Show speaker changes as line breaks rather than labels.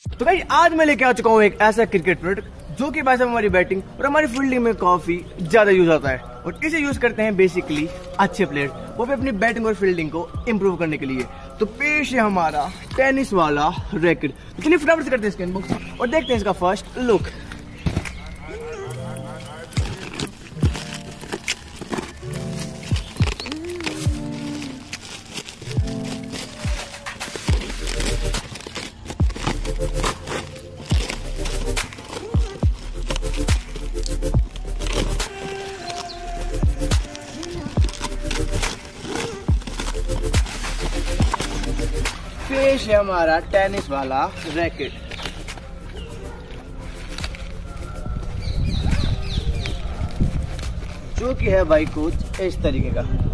तो भाई आज मैं लेके आ चुका हूँ एक ऐसा क्रिकेट प्रोडक्ट जो कि भाई साहब हमारी बैटिंग और हमारी फील्डिंग में काफी ज्यादा यूज आता है और इसे यूज करते हैं बेसिकली अच्छे प्लेयर, वो भी अपनी बैटिंग और फील्डिंग को इम्प्रूव करने के लिए। तो पेश है हमारा टेनिस वाला रैकेट। तो चलिए फटाफट से करते हैं इसके अनबॉक्स और देखते हैं इसका फर्स्ट लुक। पेश है हमारा टेनिस वाला रैकेट। जो कि है भाई कुछ इस तरीके का।